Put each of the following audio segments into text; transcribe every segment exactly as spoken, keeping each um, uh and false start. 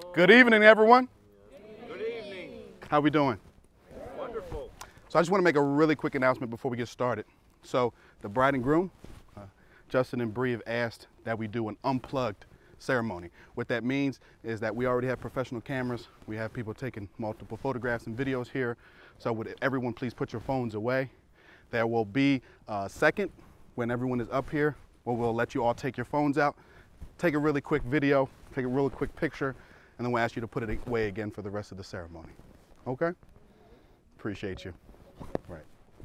Good evening, everyone. Good evening. How we doing? Wonderful. So I just want to make a really quick announcement before we get started. So the bride and groom, uh, Justin and Bree, have asked that we do an unplugged ceremony. What that means is that we already have professional cameras. We have people taking multiple photographs and videos here. So would everyone please put your phones away. There will be a second when everyone is up here where we'll let you all take your phones out, take a really quick video, take a really quick picture, and then we'll ask you to put it away again for the rest of the ceremony. Okay? Appreciate you. Right.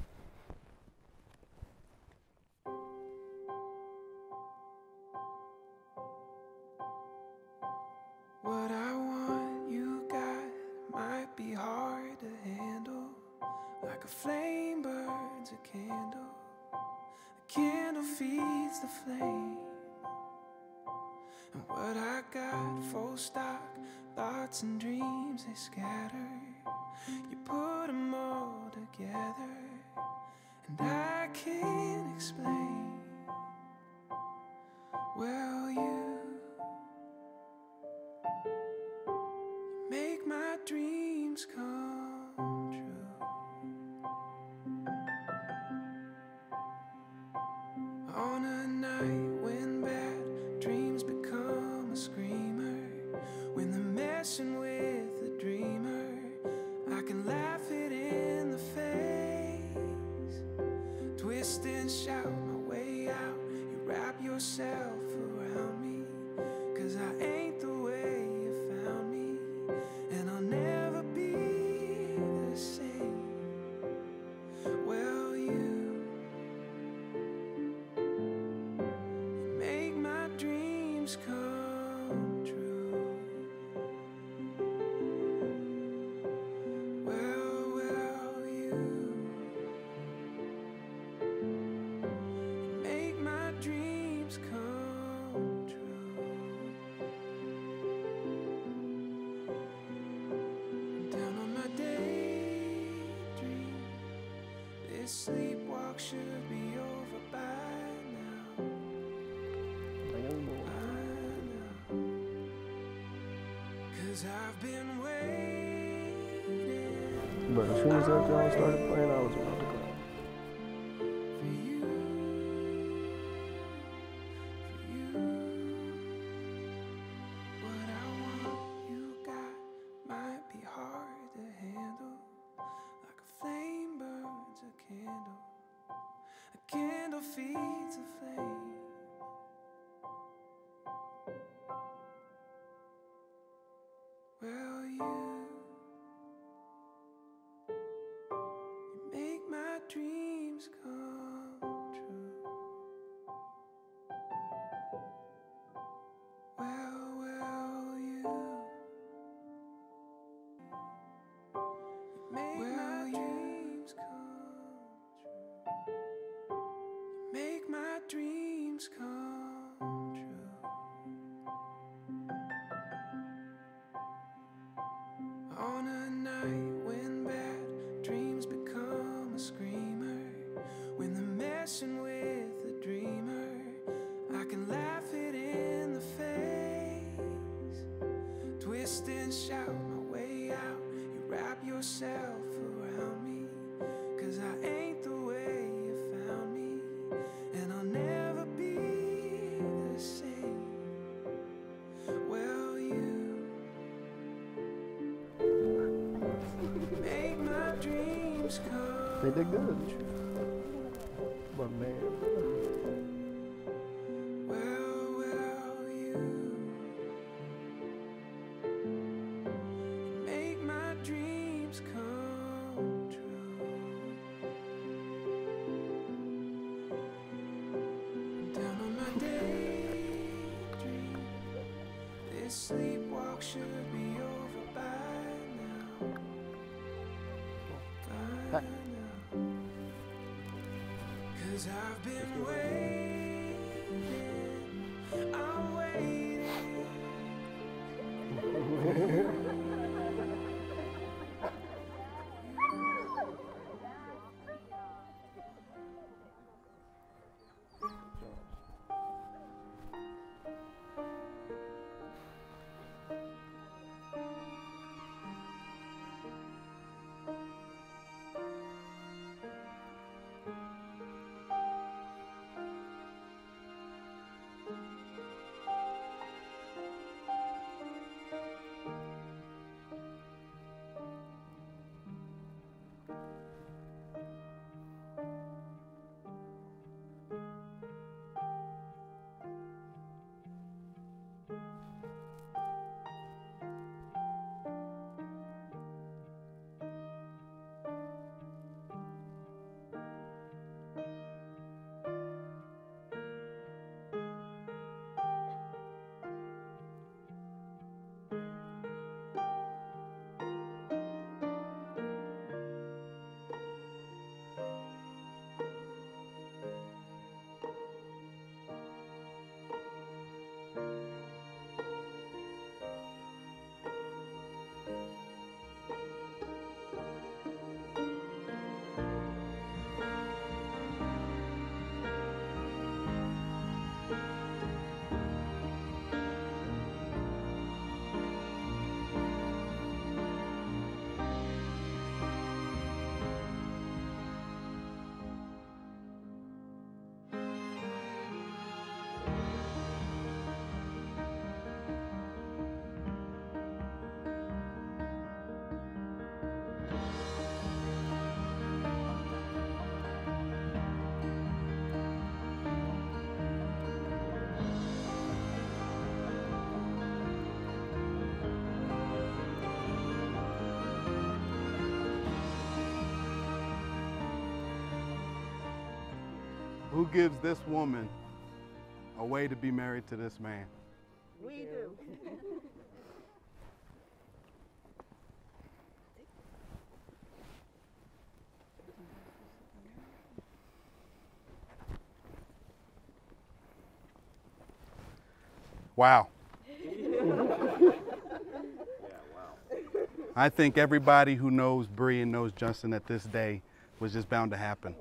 What I want you got might be hard to handle. Like a flame burns a candle, a candle feeds the flame. And what I got, full stock, thoughts and dreams, they scatter. You put them all together, and I can't explain. Well, you, you make my dreams come true. On a night when bad dreams become a screamer, when they're messing with the dreamer, I can laugh it in the face, twist and shout my way out. You wrap yourself around me, 'cause I ain't the way you found me, and I'll never be the same. Well, you, you make my dreams come true. Well, well, you, you make my dreams come true. Down on my daydream, this sleepwalk should be over by now. By now. 'Cause I've been waiting But as soon as that song started playing, I was about to cry. for you, for you. What I want you got might be hard to handle. Like a flame burns a candle, a candle feeds a flame. Well, you, you make my dreams come true. Well, well, you, you make my dreams come true. You make my dreams come true. On a night when bad dreams become a screamer, when they're messing with the dreamer, I can laugh it in the face, twist and shout my way out. You wrap yourself around me, 'cause I ain't the way you found me, and I'll never be the same. Well, you make my dreams come. They did good. But man, Well, well, you, you make my dreams come true. Down on my daydream, this sleepwalk should be over by now. By now. 'Cause I've been waiting, I'm waiting. who gives this woman a way to be married to this man? We do. Wow. I think everybody who knows Bree and knows Justin at this day was just bound to happen.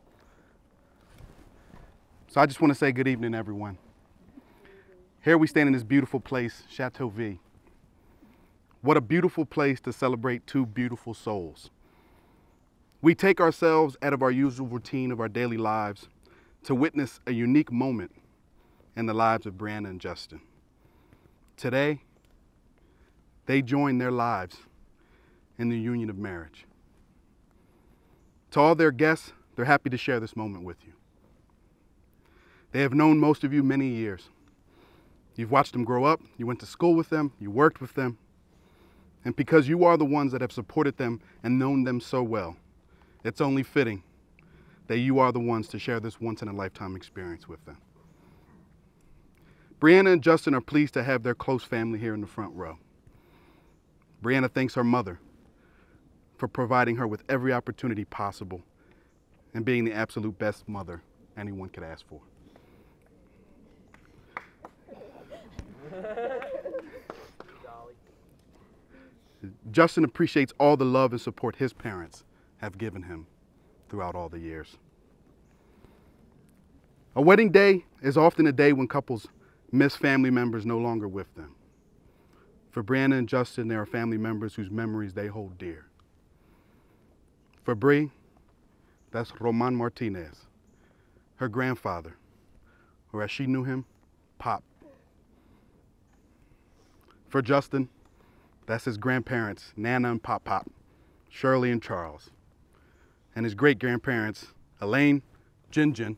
So I just want to say good evening, everyone. Here we stand in this beautiful place, Chateau. What a beautiful place to celebrate two beautiful souls. We take ourselves out of our usual routine of our daily lives to witness a unique moment in the lives of Brianna and Justin. Today, they join their lives in the union of marriage. To all their guests, they're happy to share this moment with you. They have known most of you many years. You've watched them grow up, you went to school with them, you worked with them, and because you are the ones that have supported them and known them so well, it's only fitting that you are the ones to share this once-in-a-lifetime experience with them. Brianna and Justin are pleased to have their close family here in the front row. Brianna thanks her mother for providing her with every opportunity possible and being the absolute best mother anyone could ask for. Justin appreciates all the love and support his parents have given him throughout all the years. A wedding day is often a day when couples miss family members no longer with them. For Brianna and Justin, there are family members whose memories they hold dear. For Bree, that's Roman Martinez, her grandfather, or as she knew him, Pop. For Justin, that's his grandparents, Nana and Pop Pop, Shirley and Charles, and his great-grandparents, Elaine, Jin Jin,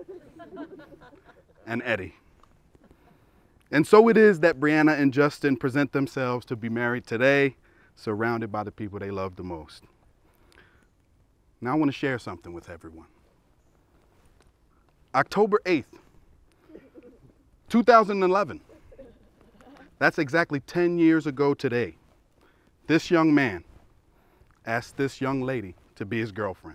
and Eddie. And so it is that Brianna and Justin present themselves to be married today, surrounded by the people they love the most. Now I want to share something with everyone. October eighth, two thousand eleven. That's exactly ten years ago today. This young man asked this young lady to be his girlfriend.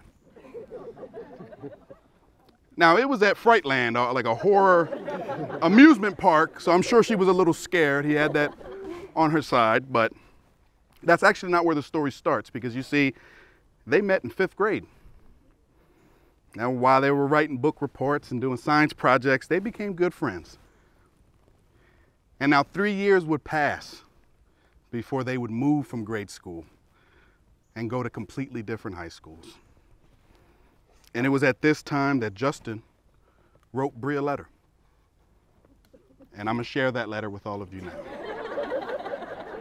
Now, it was at Frightland, uh, like a horror amusement park, so I'm sure she was a little scared. He had that on her side, but that's actually not where the story starts, because you see, they met in fifth grade. Now, while they were writing book reports and doing science projects, they became good friends. And now three years would pass before they would move from grade school and go to completely different high schools. And it was at this time that Justin wrote Bree a letter. And I'm gonna share that letter with all of you now.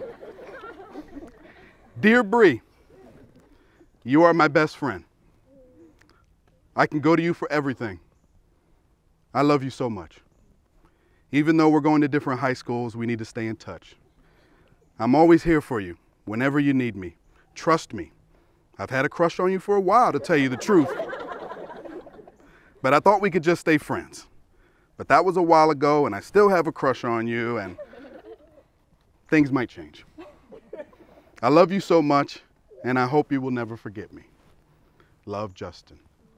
Dear Bree, you are my best friend. I can go to you for everything. I love you so much. Even though we're going to different high schools, we need to stay in touch. I'm always here for you whenever you need me. Trust me. I've had a crush on you for a while, to tell you the truth. But I thought we could just stay friends. But that was a while ago, and I still have a crush on you, and things might change. I love you so much, and I hope you will never forget me. Love, Justin.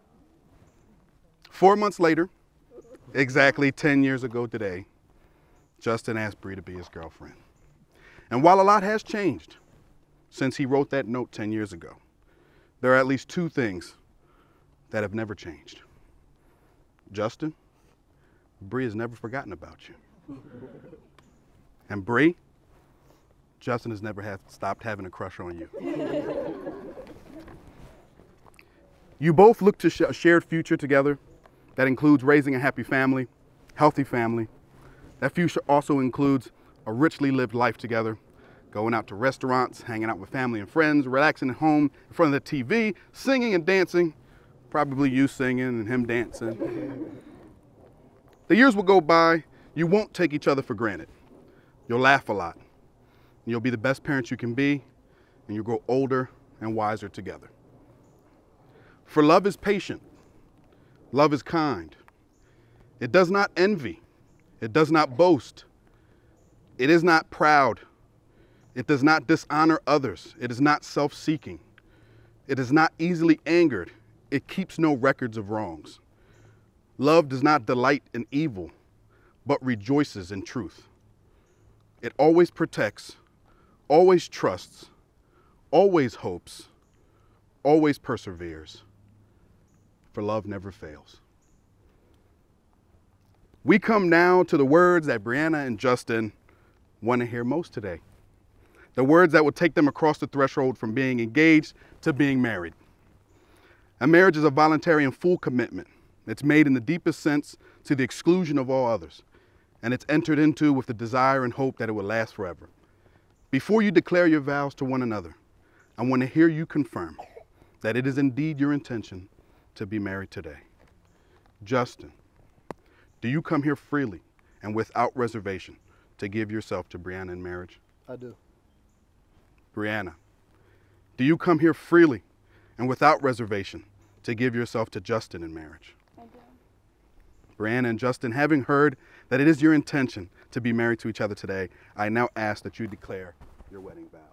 Four months later, exactly ten years ago today, Justin asked Bree to be his girlfriend. And while a lot has changed since he wrote that note ten years ago, there are at least two things that have never changed. Justin, Bree has never forgotten about you. And Bree, Justin has never had, stopped having a crush on you. You both look to sh- a shared future together that includes raising a happy family, healthy family. That future also includes a richly lived life together, going out to restaurants, hanging out with family and friends, relaxing at home in front of the T V, singing and dancing, probably you singing and him dancing. The years will go by, you won't take each other for granted. You'll laugh a lot. You'll be the best parents you can be, and you'll grow older and wiser together. For love is patient, Love is kind. It does not envy. It does not boast. It is not proud. It does not dishonor others. It is not self-seeking. It is not easily angered. It keeps no records of wrongs. Love does not delight in evil, but rejoices in truth. It always protects, always trusts, always hopes, always perseveres. For love never fails. We come now to the words that Brianna and Justin want to hear most today. The words that will take them across the threshold from being engaged to being married. A marriage is a voluntary and full commitment. It's made in the deepest sense to the exclusion of all others. And it's entered into with the desire and hope that it will last forever. Before you declare your vows to one another, I want to hear you confirm that it is indeed your intention to be married today. Justin, do you come here freely and without reservation to give yourself to Brianna in marriage? I do. Brianna, do you come here freely and without reservation to give yourself to Justin in marriage? I do. Brianna and Justin, having heard that it is your intention to be married to each other today, I now ask that you declare your wedding vows.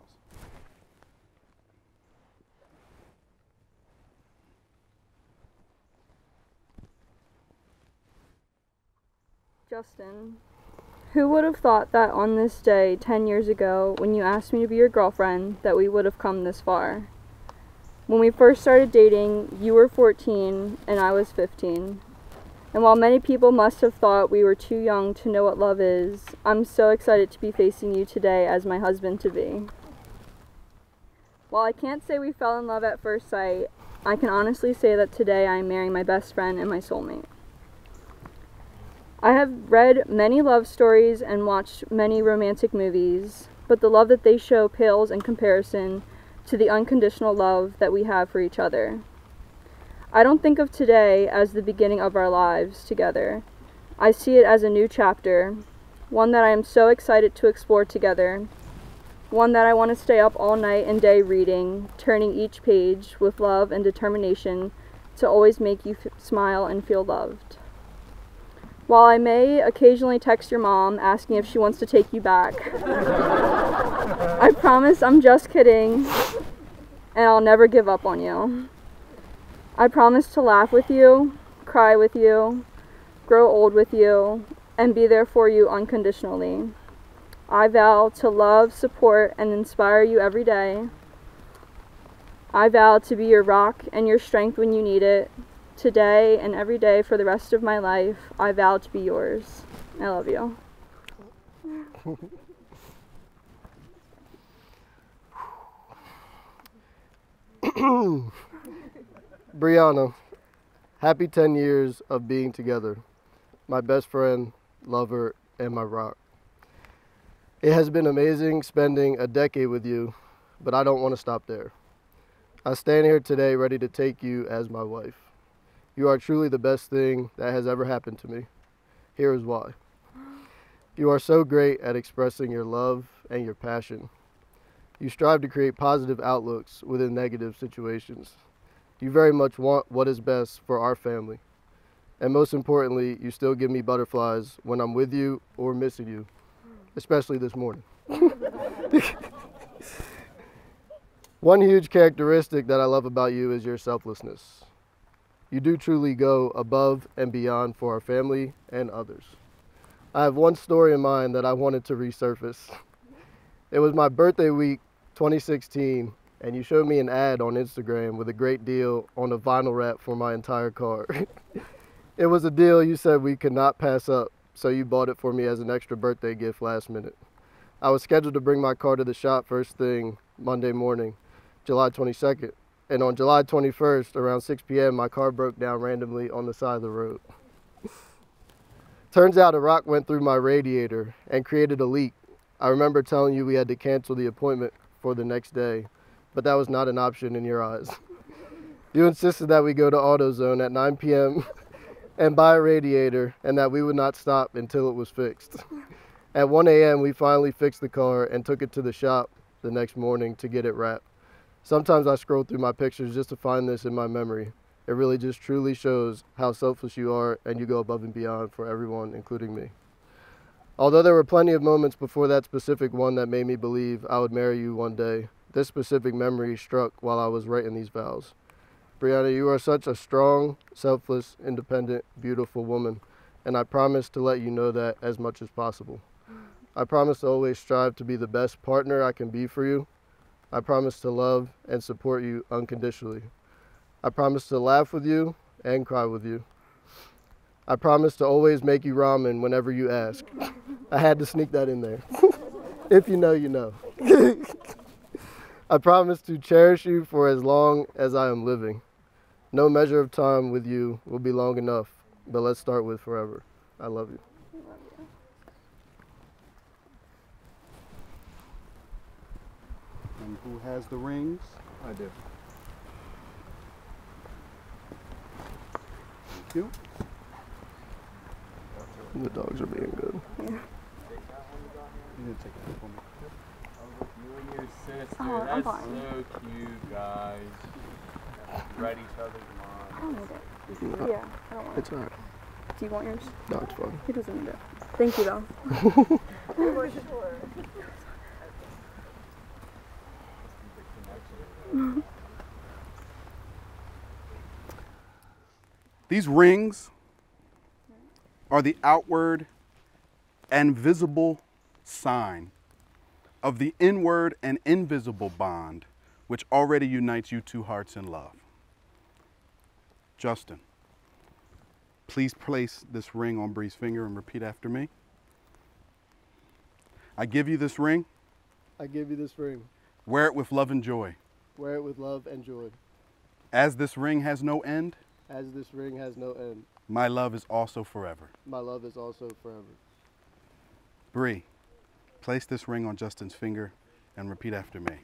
Justin, who would have thought that on this day ten years ago, when you asked me to be your girlfriend, that we would have come this far? When we first started dating, you were fourteen and I was fifteen. And while many people must have thought we were too young to know what love is, I'm so excited to be facing you today as my husband-to-be. While I can't say we fell in love at first sight, I can honestly say that today I am marrying my best friend and my soulmate. I have read many love stories and watched many romantic movies, but the love that they show pales in comparison to the unconditional love that we have for each other. I don't think of today as the beginning of our lives together. I see it as a new chapter, one that I am so excited to explore together, one that I want to stay up all night and day reading, turning each page with love and determination to always make you f- smile and feel loved. While I may occasionally text your mom asking if she wants to take you back, I promise I'm just kidding, and I'll never give up on you. I promise to laugh with you, cry with you, grow old with you, and be there for you unconditionally. I vow to love, support, and inspire you every day. I vow to be your rock and your strength when you need it. Today and every day for the rest of my life, I vow to be yours. I love you. Brianna, happy ten years of being together. My best friend, lover, and my rock. It has been amazing spending a decade with you, but I don't want to stop there. I stand here today ready to take you as my wife. You are truly the best thing that has ever happened to me. Here is why. You are so great at expressing your love and your passion. You strive to create positive outlooks within negative situations. You very much want what is best for our family. And most importantly, you still give me butterflies when I'm with you or missing you, especially this morning. One huge characteristic that I love about you is your selflessness. You do truly go above and beyond for our family and others. I have one story in mind that I wanted to resurface. It was my birthday week, twenty sixteen, and you showed me an ad on Instagram with a great deal on a vinyl wrap for my entire car. It was a deal you said we could not pass up, so you bought it for me as an extra birthday gift last minute. I was scheduled to bring my car to the shop first thing Monday morning, July twenty-second. And on July twenty-first, around six p.m., my car broke down randomly on the side of the road. Turns out a rock went through my radiator and created a leak. I remember telling you we had to cancel the appointment for the next day, but that was not an option in your eyes. You insisted that we go to AutoZone at nine p.m. and buy a radiator, and that we would not stop until it was fixed. At one a.m., we finally fixed the car and took it to the shop the next morning to get it wrapped. Sometimes I scroll through my pictures just to find this in my memory. It really just truly shows how selfless you are, and you go above and beyond for everyone, including me. Although there were plenty of moments before that specific one that made me believe I would marry you one day, this specific memory struck while I was writing these vows. Brianna, you are such a strong, selfless, independent, beautiful woman, and I promise to let you know that as much as possible. I promise to always strive to be the best partner I can be for you. I promise to love and support you unconditionally. I promise to laugh with you and cry with you. I promise to always make you ramen whenever you ask. I had to sneak that in there. If you know, you know. I promise to cherish you for as long as I am living. No measure of time with you will be long enough, but let's start with forever. I love you. And who has the rings? I do. Thank you. The dogs are being good. Yeah. You didn't take that from me. You and your sister, Oh, I'm that's fine. so cute, guys. Read each other's I minds. don't need it. Yeah, I don't want it. It's all right. Do you want yours? No, it's fine. He doesn't need it. Thank you, though. These rings are the outward and visible sign of the inward and invisible bond which already unites you two hearts in love. Justin, please place this ring on Bree's finger and repeat after me. I give you this ring. I give you this ring. Wear it with love and joy. Wear it with love and joy. As this ring has no end, As this ring has no end, my love is also forever. my love is also forever. Bree, place this ring on Justin's finger and repeat after me.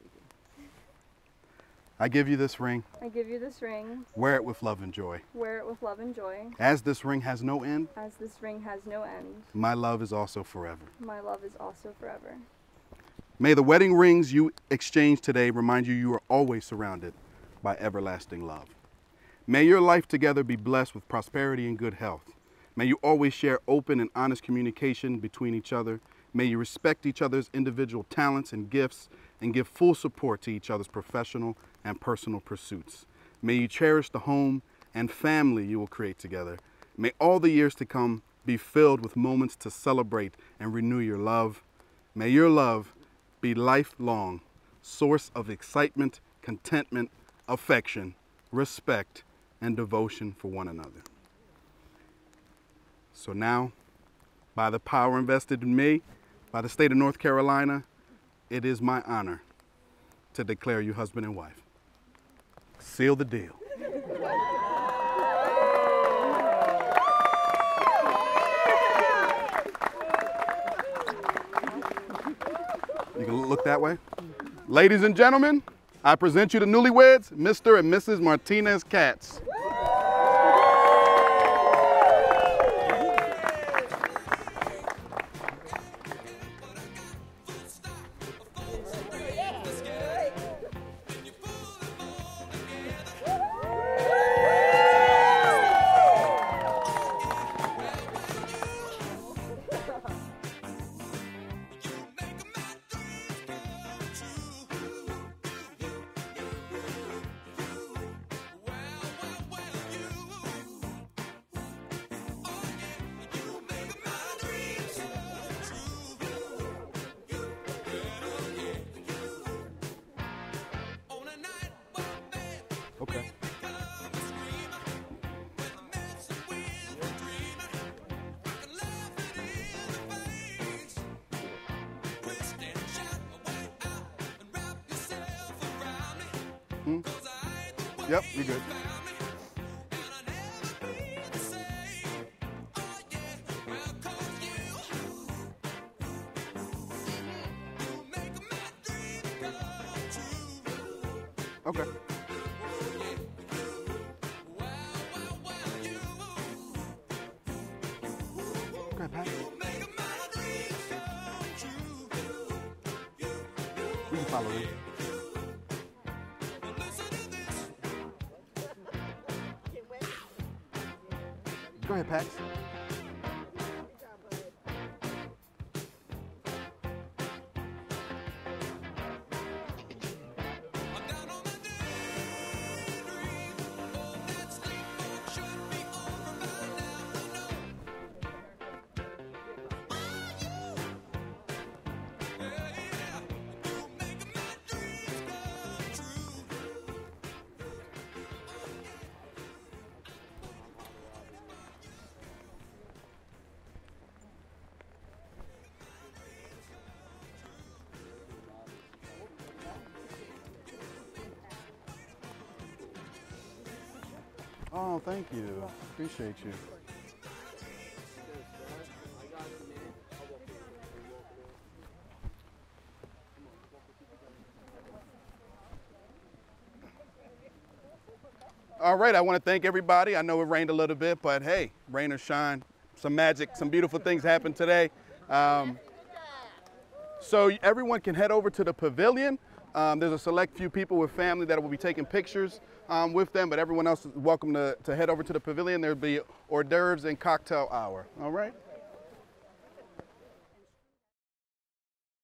I give you this ring. I give you this ring. Wear it with love and joy. Wear it with love and joy. As this ring has no end, As this ring has no end, my love is also forever. my love is also forever. May the wedding rings you exchange today remind you you are always surrounded by everlasting love. May your life together be blessed with prosperity and good health. May you always share open and honest communication between each other. May you respect each other's individual talents and gifts and give full support to each other's professional and personal pursuits. May you cherish the home and family you will create together. May all the years to come be filled with moments to celebrate and renew your love. May your love be lifelong, source of excitement, contentment, affection, respect, and devotion for one another. So now, by the power invested in me, by the state of North Carolina, it is my honor to declare you husband and wife. Seal the deal. You can look that way. Ladies and gentlemen, I present you the newlyweds, Mister and Missus Martinez Katz. Okay. Hmm? Yep, you're good. Okay. Okay, Pat. We can follow you. Go ahead, Pax. Oh, thank you. Appreciate you. All right, I want to thank everybody. I know it rained a little bit, but hey, rain or shine, some magic, some beautiful things happened today. Um, so everyone can head over to the pavilion. Um, there's a select few people with family that will be taking pictures um, with them, but everyone else is welcome to, to head over to the pavilion. There'll be hors d'oeuvres and cocktail hour. All right?